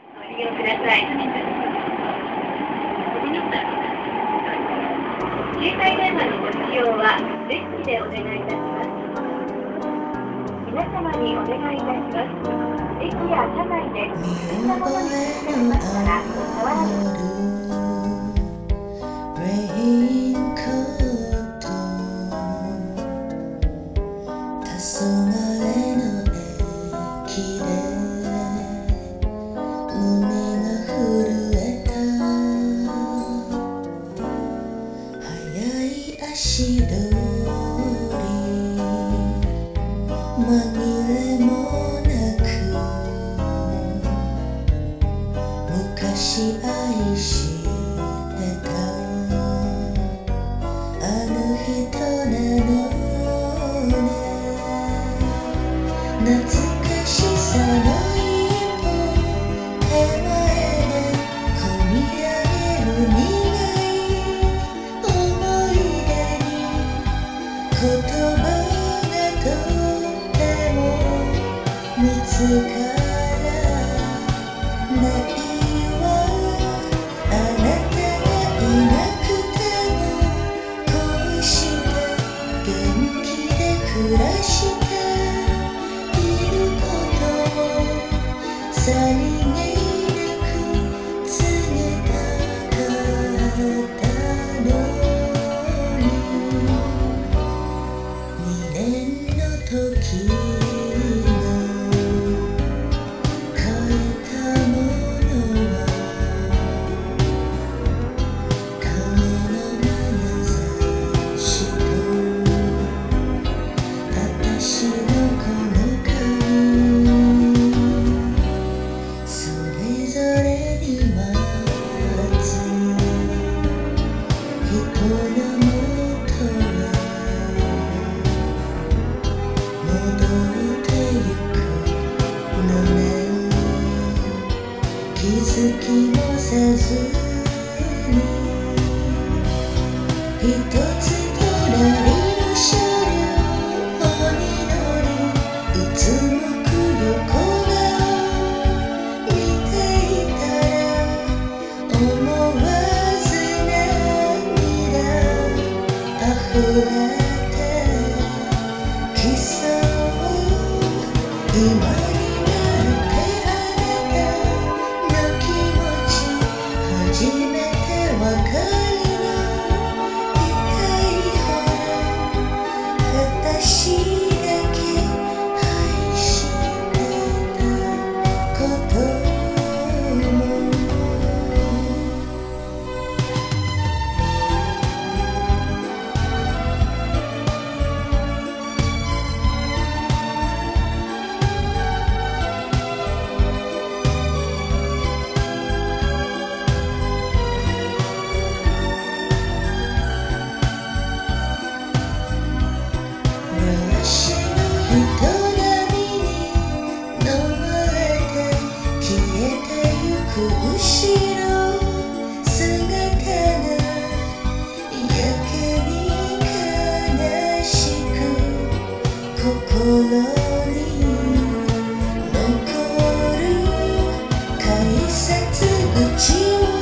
ご利用ください。携帯電話のご使用はレッチでお願いいたします。皆様にお願いいたします。駅や車内で不審なものに気づかれましたら、触らず足取り紛れもなく昔愛してたあの人なのね懐かしさの一歩手前で込み上げる苦い思い出言葉がとっても見つからないわあなたがいなくてもこうして元気で暮らしていることをさりげなく告げたかったの2年の時が変えたものは影の眼差しと私のこの髪それぞれに待つ人のもとは戻ってゆくのね気づきもせずに一つ隣の車両に乗りうつむく横顔見ていたら思わず涙溢れきそう今になってあなたの気持ち初めてわかるの痛いほど私だけ愛してたことも私の人波に飲まれて消えてゆく後ろ姿がやけに悲しく心に残る改札口を